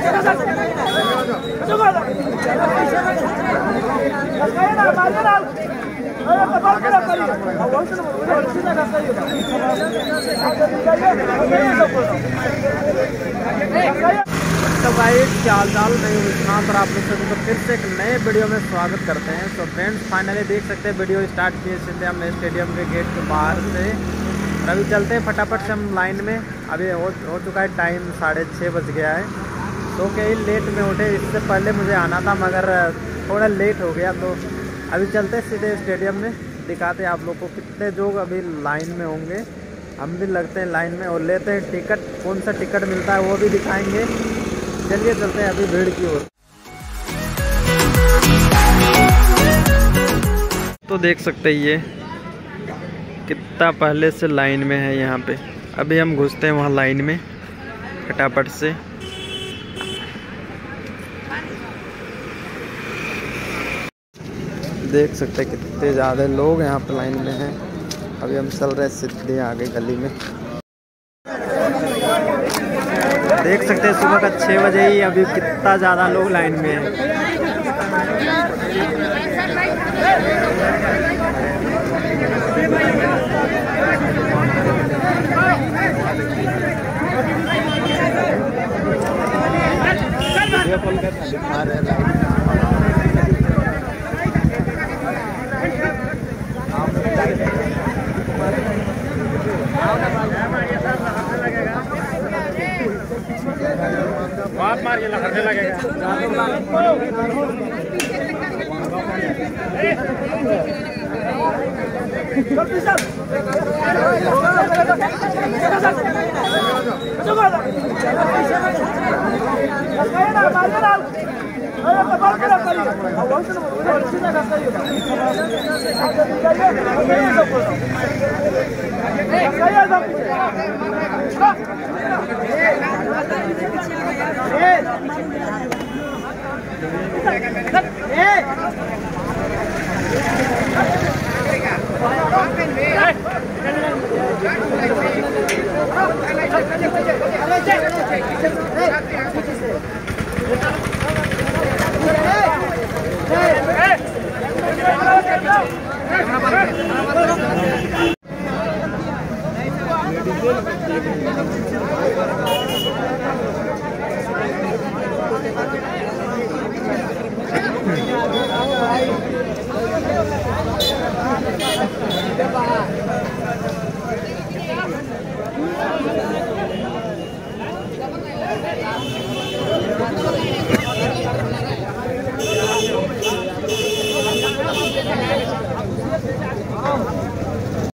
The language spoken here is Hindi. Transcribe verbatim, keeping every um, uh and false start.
तो भाई क्या हाल चाल, मैं यहाँ पर आप लोग सभी को फिर से एक नए वीडियो में स्वागत करते हैं। तो फ्रेंड्स फाइनली देख सकते हैं वीडियो स्टार्ट किए सीधे हम स्टेडियम के गेट के बाहर से। और अभी चलते हैं फटाफट से हम लाइन में। अभी हो, हो चुका है टाइम, साढ़े छः बज गया है। तो कहीं लेट में उठे, इससे पहले मुझे आना था मगर थोड़ा लेट हो गया। तो अभी चलते हैं सीधे स्टेडियम में, दिखाते हैं आप लोग को कितने लोग अभी लाइन में होंगे। हम भी लगते हैं लाइन में और लेते हैं टिकट। कौन सा टिकट मिलता है वो भी दिखाएंगे। चलिए चलते हैं अभी भीड़ की ओर। तो देख सकते हैं ये कितना पहले से लाइन में है यहाँ पे। अभी हम घुसते हैं वहाँ लाइन में फटाफट से। देख सकते हैं कितने ज़्यादा लोग यहाँ पे लाइन में हैं। अभी हम चल रहे हैं सीधे आगे गली में। देख सकते हैं सुबह का छः बजे ही अभी कितना ज़्यादा लोग लाइन में हैं। बात मार के लगने लगेगा।